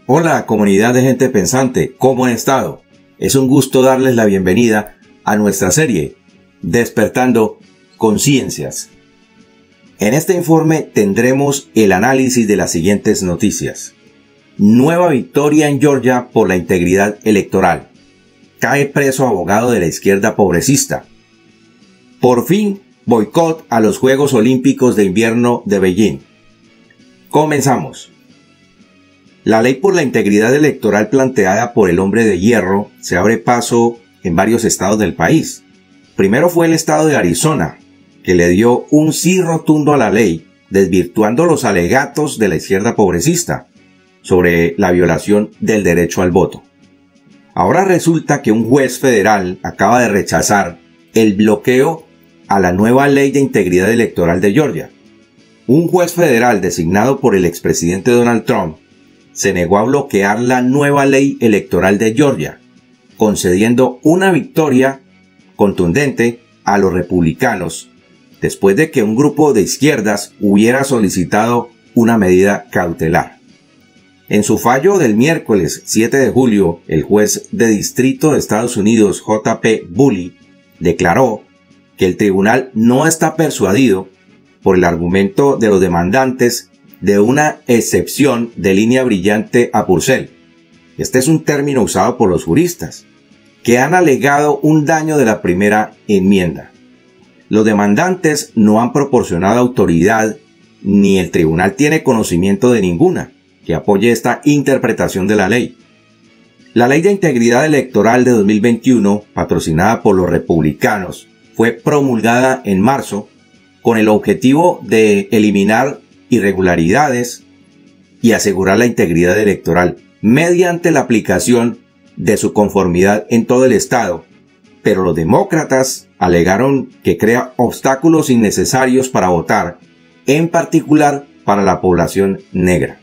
Hola, comunidad de gente pensante, ¿cómo han estado? Es un gusto darles la bienvenida a nuestra serie Despertando Conciencias. En este informe tendremos el análisis de las siguientes noticias. Nueva victoria en Georgia por la integridad electoral. Cae preso abogado de la izquierda progresista. Por fin, boicot a los Juegos Olímpicos de Invierno de Beijing. Comenzamos. La ley por la integridad electoral planteada por el hombre de hierro se abre paso en varios estados del país. Primero fue el estado de Arizona, que le dio un sí rotundo a la ley, desvirtuando los alegatos de la izquierda progresista sobre la violación del derecho al voto. Ahora resulta que un juez federal acaba de rechazar el bloqueo a la nueva ley de integridad electoral de Georgia. Un juez federal designado por el expresidente Donald Trump se negó a bloquear la nueva ley electoral de Georgia, concediendo una victoria contundente a los republicanos, después de que un grupo de izquierdas hubiera solicitado una medida cautelar. En su fallo del miércoles 7 de julio, el juez de distrito de Estados Unidos, J.P. Bully, declaró que el tribunal no está persuadido por el argumento de los demandantes de una excepción de línea brillante a Purcell. Este es un término usado por los juristas, que han alegado un daño de la primera enmienda. Los demandantes no han proporcionado autoridad, ni el tribunal tiene conocimiento de ninguna que apoye esta interpretación de la ley. La Ley de Integridad Electoral de 2021, patrocinada por los republicanos, fue promulgada en marzo con el objetivo de eliminar irregularidades y asegurar la integridad electoral mediante la aplicación de su conformidad en todo el estado, pero los demócratas alegaron que crea obstáculos innecesarios para votar, en particular para la población negra.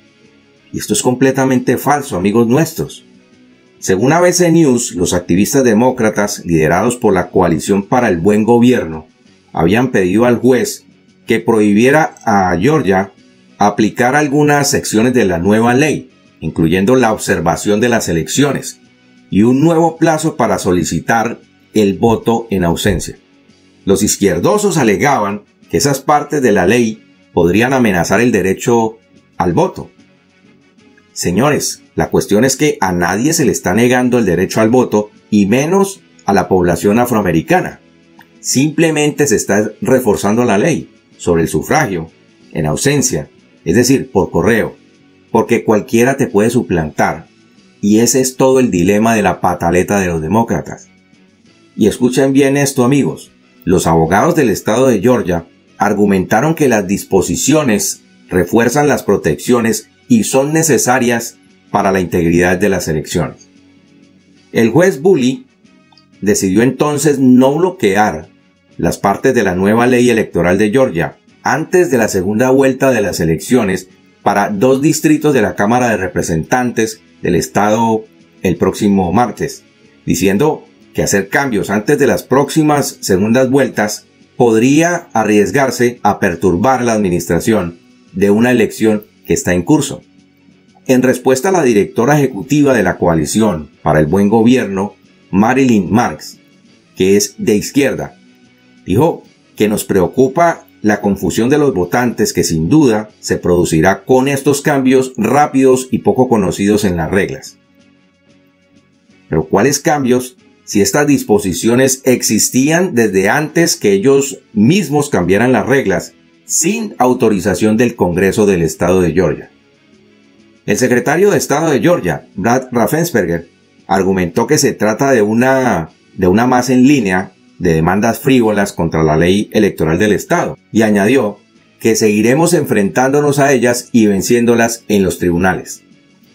Y esto es completamente falso, amigos nuestros. Según ABC News, los activistas demócratas, liderados por la Coalición para el Buen Gobierno, habían pedido al juez que prohibiera a Georgia aplicar algunas secciones de la nueva ley, incluyendo la observación de las elecciones y un nuevo plazo para solicitar el voto en ausencia. Los izquierdosos alegaban que esas partes de la ley podrían amenazar el derecho al voto. Señores, la cuestión es que a nadie se le está negando el derecho al voto, y menos a la población afroamericana. Simplemente se está reforzando la ley sobre el sufragio en ausencia, es decir, por correo, porque cualquiera te puede suplantar, y ese es todo el dilema de la pataleta de los demócratas. Y escuchen bien esto, amigos, los abogados del estado de Georgia argumentaron que las disposiciones refuerzan las protecciones y son necesarias para la integridad de las elecciones. El juez Bully decidió entonces no bloquear las partes de la nueva ley electoral de Georgia antes de la segunda vuelta de las elecciones para 2 distritos de la Cámara de Representantes del estado el próximo martes, diciendo que hacer cambios antes de las próximas segundas vueltas podría arriesgarse a perturbar la administración de una elección que está en curso. En respuesta, la directora ejecutiva de la Coalición para el Buen Gobierno, Marilyn Marks, que es de izquierda, dijo que nos preocupa la confusión de los votantes que sin duda se producirá con estos cambios rápidos y poco conocidos en las reglas. Pero ¿cuáles cambios si estas disposiciones existían desde antes que ellos mismos cambiaran las reglas sin autorización del Congreso del estado de Georgia? El secretario de Estado de Georgia, Brad Raffensperger, argumentó que se trata de una más en línea de demandas frívolas contra la ley electoral del estado, y añadió que seguiremos enfrentándonos a ellas y venciéndolas en los tribunales.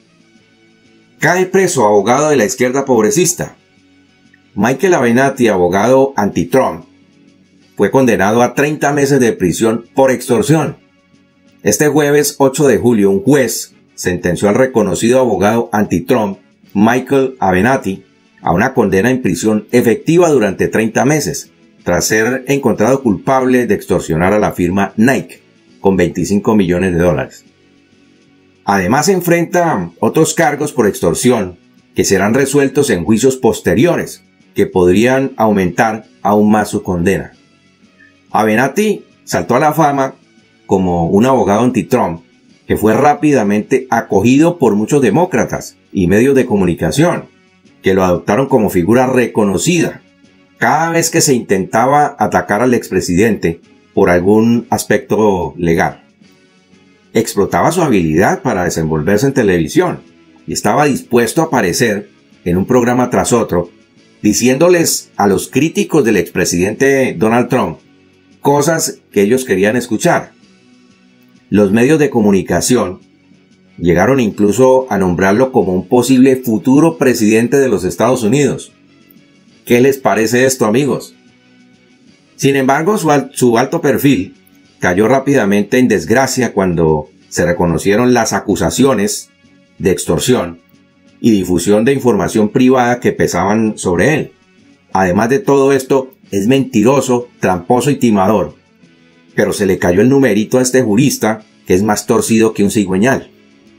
Cae preso abogado de la izquierda progresista. Michael Avenatti, abogado anti-Trump, fue condenado a 30 meses de prisión por extorsión. Este jueves 8 de julio, un juez sentenció al reconocido abogado anti-Trump, Michael Avenatti, a una condena en prisión efectiva durante 30 meses, tras ser encontrado culpable de extorsionar a la firma Nike con $25 millones. Además enfrenta otros cargos por extorsión que serán resueltos en juicios posteriores que podrían aumentar aún más su condena. Avenatti saltó a la fama como un abogado anti-Trump que fue rápidamente acogido por muchos demócratas y medios de comunicación que lo adoptaron como figura reconocida cada vez que se intentaba atacar al expresidente por algún aspecto legal. Explotaba su habilidad para desenvolverse en televisión y estaba dispuesto a aparecer en un programa tras otro diciéndoles a los críticos del expresidente Donald Trump cosas que ellos querían escuchar. Los medios de comunicación llegaron incluso a nombrarlo como un posible futuro presidente de los Estados Unidos. ¿Qué les parece esto, amigos? Sin embargo, su alto perfil cayó rápidamente en desgracia cuando se reconocieron las acusaciones de extorsión y difusión de información privada que pesaban sobre él. Además de todo esto, es mentiroso, tramposo y timador. Pero se le cayó el numerito a este jurista que es más torcido que un cigüeñal.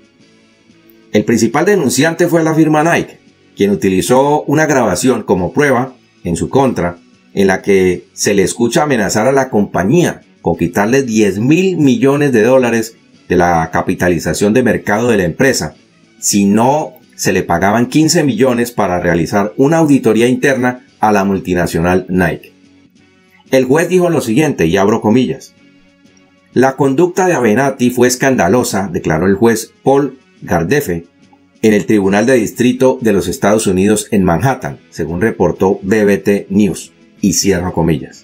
El principal denunciante fue la firma Nike, quien utilizó una grabación como prueba en su contra, en la que se le escucha amenazar a la compañía con quitarle $10,000 millones de la capitalización de mercado de la empresa, si no se le pagaban 15 millones para realizar una auditoría interna a la multinacional Nike. El juez dijo lo siguiente, y abro comillas: la conducta de Avenatti fue escandalosa, declaró el juez Paul Gardeffe en el Tribunal de Distrito de los Estados Unidos en Manhattan, según reportó BBT News, y cierro comillas.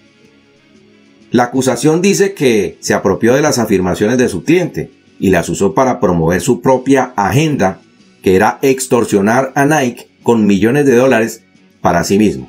La acusación dice que se apropió de las afirmaciones de su cliente y las usó para promover su propia agenda, que era extorsionar a Nike con millones de dólares para sí mismo.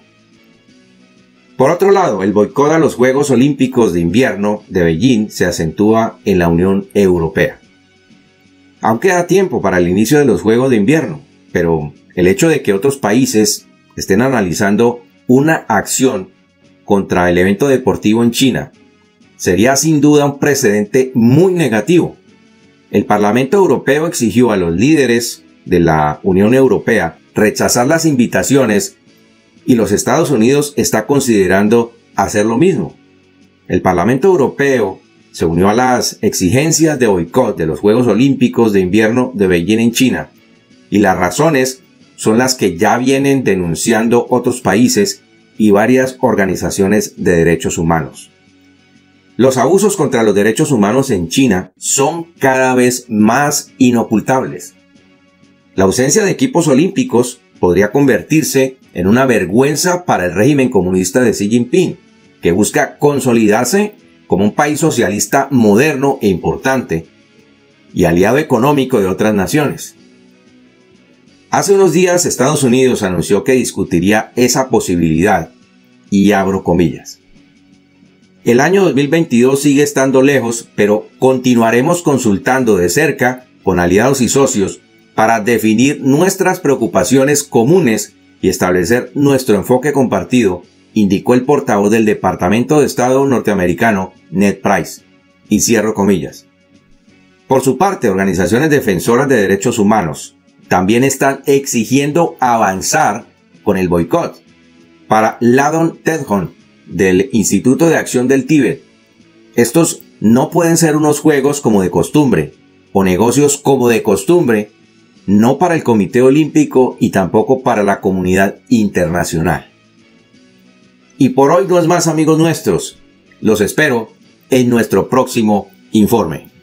Por otro lado, el boicot a los Juegos Olímpicos de Invierno de Beijing se acentúa en la Unión Europea. Aún queda tiempo para el inicio de los Juegos de Invierno, pero el hecho de que otros países estén analizando una acción contra el evento deportivo en China sería sin duda un precedente muy negativo. El Parlamento Europeo exigió a los líderes de la Unión Europea rechazar las invitaciones y los Estados Unidos está considerando hacer lo mismo. El Parlamento Europeo se unió a las exigencias de boicot de los Juegos Olímpicos de Invierno de Beijing en China, y las razones son las que ya vienen denunciando otros países y varias organizaciones de derechos humanos. Los abusos contra los derechos humanos en China son cada vez más inocultables. La ausencia de equipos olímpicos podría convertirse en una vergüenza para el régimen comunista de Xi Jinping, que busca consolidarse como un país socialista moderno e importante y aliado económico de otras naciones. Hace unos días Estados Unidos anunció que discutiría esa posibilidad, y abro comillas. El año 2022 sigue estando lejos, pero continuaremos consultando de cerca con aliados y socios para definir nuestras preocupaciones comunes y establecer nuestro enfoque compartido, indicó el portavoz del Departamento de Estado norteamericano, Ned Price, y cierro comillas. Por su parte, organizaciones defensoras de derechos humanos también están exigiendo avanzar con el boicot. Para Ladon Tedhon, del Instituto de Acción del Tíbet, estos no pueden ser unos juegos como de costumbre, o negocios como de costumbre, no para el Comité Olímpico y tampoco para la comunidad internacional. Y por hoy no es más, amigos nuestros. Los espero en nuestro próximo informe.